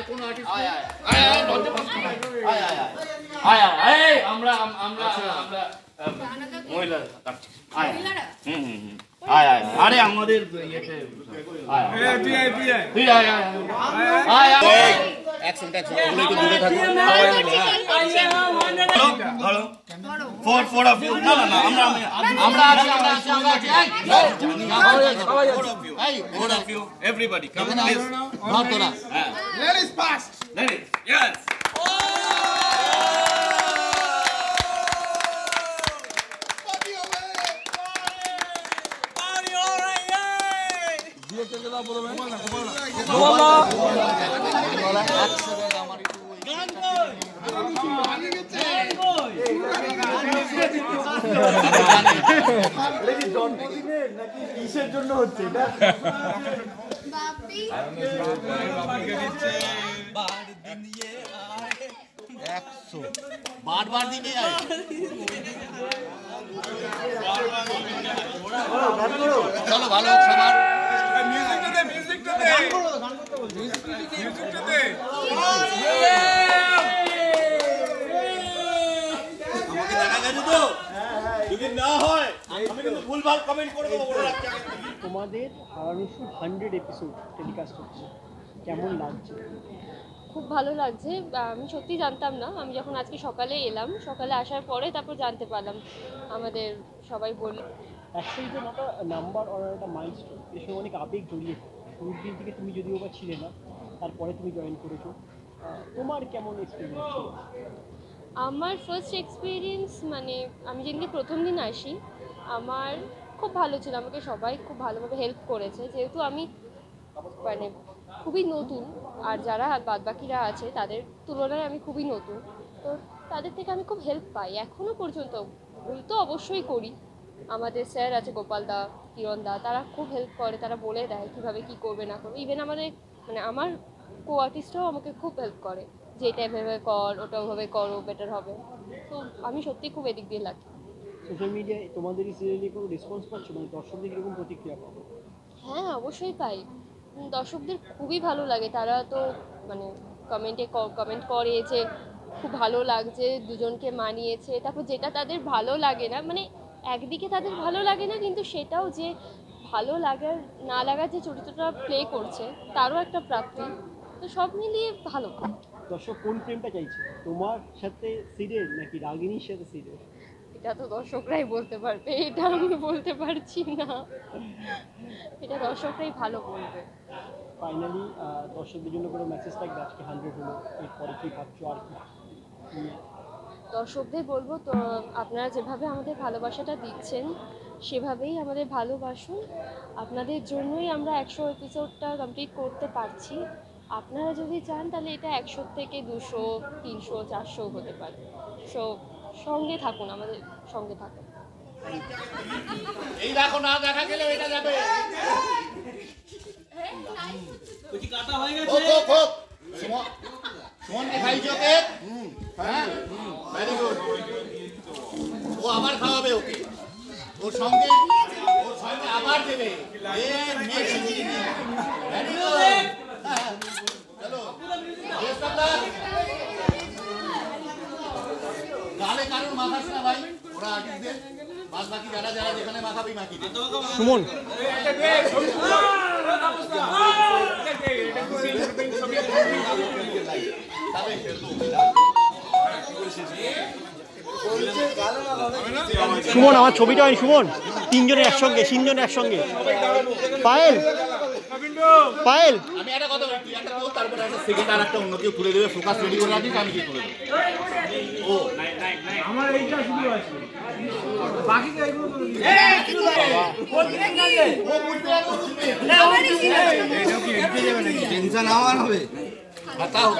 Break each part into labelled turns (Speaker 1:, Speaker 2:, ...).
Speaker 1: কোন আর্টিস্ট আয় আয় আয় আয় আয় আয় এই আমরা মহিলা কাটছি আয় আয় আয় আরে আমাদের ইয়েতে আয় তুই আয় তুই আয় আয় আয় অ্যাকশন ওগুলো একটু দূরে থাকো হ্যালো 4 of you না আমরা আছি এই 4 of you everybody come please not তোরা ladies fast ladies yes
Speaker 2: জন্মদিনের নাকি কিসের জন্য হচ্ছে এটা
Speaker 1: বারবার দিনে আয় চলো ভালো সবার মিউজিকটা দে আমাকে দেখা গেছে তো যদি না হয় আমি কিন্তু ভুলভাল কমেন্ট করে দেবো বলে রাখছি
Speaker 2: তোমাদের হারানুসু 100 এপিসোড টেলিকাস্ট হচ্ছে কেমন লাগছে
Speaker 3: খুব ভালো লাগছে আমি সত্যি জানতাম না আমি যখন আজকে সকালে এলাম সকালে আসার পরে তারপর জানতে পারলাম আমাদের সবাই বলল
Speaker 2: অ্যাকচুয়ালি তো একটা নাম্বার আর একটা মাইলস্টোন এর সঙ্গে অনেক আবেগ জড়িয়ে শুরুর দিন থেকে তুমি যদিও বা ছিলে না তারপরে তুমি জয়েন করেছো তোমার কেমন এক্সপিরিয়েন্স ছিল
Speaker 3: আমার ফার্স্ট এক্সপিরিয়েন্স মানে আমি যেদিনকে প্রথম দিন আসি আমার খুব ভালো ছিল আমাকে সবাই খুব ভালোভাবে হেল্প করেছে যেহেতু আমি মানে খুবই নতুন আর যারা বাদবাকিরা আছে তাদের তুলনায় আমি খুবই নতুন তো তাদের থেকে আমি খুব হেল্প পাই এখনও পর্যন্ত ভুল তো অবশ্যই করি আমাদের স্যার আছে গোপাল দা কিরণ দা তারা খুব হেল্প করে তারা বলে দেয় কীভাবে কী করবে না করবে ইভেন আমাদের মানে আমার কো আর্টিস্টরাও আমাকে খুব হেল্প করে যে এটা এভাবে কর ওটা ওভাবে করো বেটার হবে তো আমি সত্যি খুব এদিক দিয়ে লাগি
Speaker 2: সোশ্যাল মিডিয়ায় তোমাদের এই সিরিয়ালে কোনো রেসপন্স পাচ্ছ মানে দর্শকদের কীরকম প্রতিক্রিয়া পাবো
Speaker 3: হ্যাঁ অবশ্যই পাই দর্শকদের খুবই ভালো লাগে তারা তো মানে কমেন্ট করে যে খুব ভালো লাগছে দুজনকে মানিয়েছে তারপর যেটা তাদের ভালো লাগে না মানে একদিকে তাদের ভালো লাগে না কিন্তু সেটাও যে ভালো লাগার না লাগার যে চরিত্রটা প্লে করছে তারও একটা প্রাপ্তি তো সব মিলিয়ে ভালো
Speaker 2: দর্শক কোন প্রেমটা চাইছে তোমার সাথে সিডের নাকি রাগিনীর সাথে সিডের
Speaker 3: এটা তো দর্শকরাই বলতে পারবে এটা আমি বলতে পারছি না এটা দর্শকরাই ভালো বলবে
Speaker 2: ফাইনালি দর্শকদের জন্য কোনো মেসেজ থাকবে আজকে 100 হলো এরপরে কী ভাবছো আর কি
Speaker 3: দর্শকদের বলবো তো আপনারা যেভাবে আমাদের ভালোবাসাটা দিচ্ছেন সেভাবেই আমাদের ভালোবাসুন আপনাদের জন্যই আমরা 100 এপিসোডটা কমপ্লিট করতে পারছি আপনারা যদি চান তাহলে এটা 100 থেকে 200 300 400 হতে পারে সো সঙ্গে থাকুন আমাদের সঙ্গে থাকুন
Speaker 1: এই দেখো না দেখা গেলে এটা যাবে
Speaker 4: কুচি কাটা হয়ে গেছে
Speaker 1: ওক সুমনকে খাইছো ওকে হ্যাঁ ভেরি গুড ও আবার খাওয়াবে ওকে ওর সঙ্গে আবার দেবে এ নেক্সট ভেরি গুড চলো গালে কারণ মাখাস না ভাই ওরা আর্টিস্টদের বাদ বাকি যারা যারা যেখানে মাখাবি মাখি
Speaker 2: সুমন সুমন আমার ছবিটা হয় সুমন তিনজনের একসঙ্গে পায়েল
Speaker 1: আমি একটা কথা বলি তুই একটা বল তারপরে একটা সেকেন্ড আর একটা অন্য কেউ তুলে দেবে ফোকাস রেডি করে রাখিস আমি কি করে দেব ও
Speaker 4: আমার এইটা শুরু আছে বাকি তো এগুলো
Speaker 1: টেনশন আমার হবে কথা হবে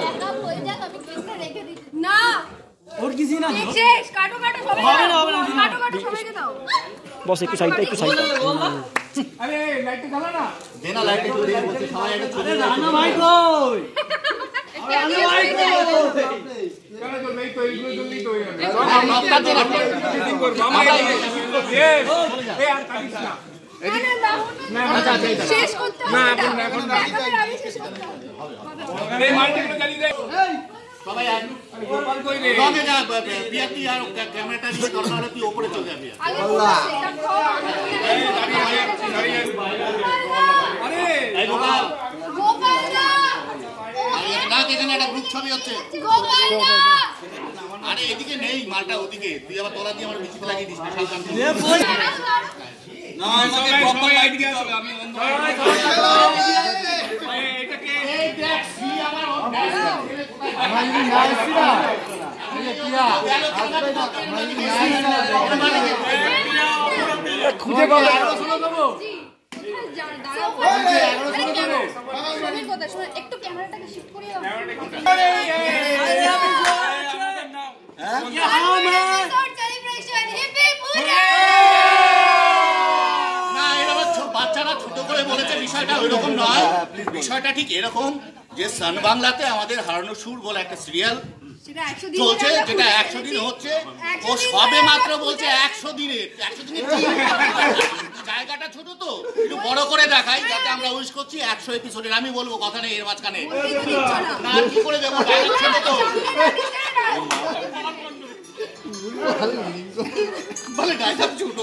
Speaker 5: না
Speaker 4: और किसी ना
Speaker 5: শেষ কাটো সবাই হবে না কাটো সবাইকে দাও
Speaker 2: বস একটু সাইডটা
Speaker 4: अरे लाइट জ্বালা না
Speaker 1: দে না লাইট একটু দিয়ে বলতে সবাই একটা ছবি
Speaker 4: রানা ভাই কই রানা ভাই কই চলো তো ভাই তো এইগুলো জলদি তো
Speaker 1: আপনার দে না
Speaker 4: সেটিং কর মামা এই আর কাটিস না
Speaker 5: শেষ করতে হবে না এখন আমি শেষ করতে হবে
Speaker 1: সবাই লগে যা বিয়াতি আর ক্যামেরাটা নিয়ে দরকার হলে তুই ওপরে চলে যাবি এই গোপাল না এখানে একটা গ্রুপ ছবি হচ্ছে আরে এদিকে নেই মালটা ওদিকে তুই আবার তোলা দিয়ে আমার মিছিল লাগিয়ে দিস না সাবধান না আমাকে প্রপার লাইট দিতে হবে আমি এটাকে এই দেখ সি আমার আমার যদি না আসি না এই কিয়া খুঁজে পাবো আর শোনা দেবো
Speaker 5: একটু ক্যামেরাটাকে শিফট করিয়ে দাও
Speaker 1: বাচ্চারা ছোট করে বলেছে বিষয়টা ওইরকম নয় বিষয়টা ঠিক এরকম যে সান বাংলাতে আমাদের হারানো সুর বলে একটা সিরিয়াল চলছে যেটা 100 দিন হচ্ছে ও সবে মাত্র বলছে 100 দিনের জায়গাটা ছোট তো একটু বড় করে দেখাই যাতে আমরা উইশ করছি 100 এপিসোডের আমি বলবো কথা নেই এর মাঝখানে না কি করে দেবো ডায়লগ ছোট তো বলে ডায়লগ ছোট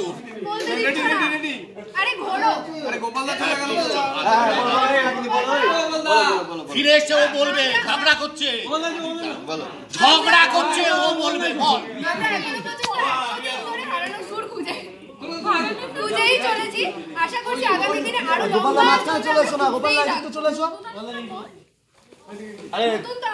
Speaker 5: আরে ঘোড়ো
Speaker 4: আরে গোপালদা চলে গেল
Speaker 1: ফিরে এসে ও বলবে ঝগড়া করছে ঝগড়া করছে ও বলবে বল
Speaker 5: হারানো সুর খুঁজেই চলেছি আশা করছি আগামী দিনে আরো লম্বা মাঝখানে চলে এসো না গোপাল একটু চলে এসো
Speaker 1: আরে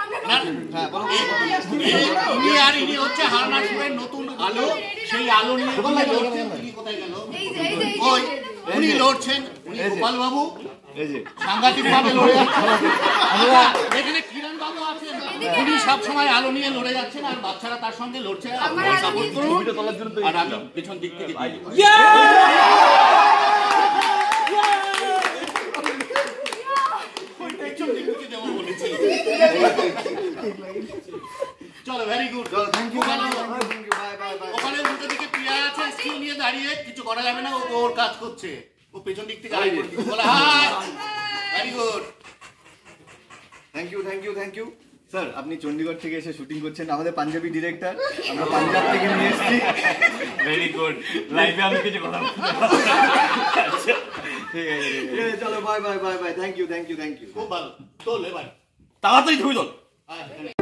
Speaker 1: ইনি আর ইনি হচ্ছে হারানো সুরের নতুন আলো সেই আলো নিয়ে কোথায় গেল ওই উনি লড়ছেন উনি গোপাল বাবু সাংঘাতিক ভাবে লড়ে যাচ্ছেন এখানে কিরণ বাবু আছেন উনি সবসময় আলো নিয়ে লড়ে যাচ্ছেন আর বাচ্চারা তার সঙ্গে লড়ছে সাপোর্ট করুন আর আমি পেছন দিক থেকে চলো ভেরি গুড থ্যাংক ইউ ওখানে দুটো দিকে প্রিয়া আছে স্কিল নিয়ে দাঁড়িয়ে কিছু করা যাবে না ও ওর কাজ করছে ও পেছন দিক থেকে আগে বলে hi very good
Speaker 6: thank you sir আপনি চণ্ডীগড় থেকে এসে শুটিং করছেন আমাদের পাঞ্জাবি ডিরেক্টর আমরা পাঞ্জাব থেকে নিয়ে এসেছি
Speaker 7: ভেরি গুড লাইভে আমি কিছু কথা
Speaker 6: ঠিক আছে চলো বাই থ্যাংক ইউ
Speaker 1: খুব ভালো চল এবার
Speaker 7: তাড়াতাড়ি ছবি তোল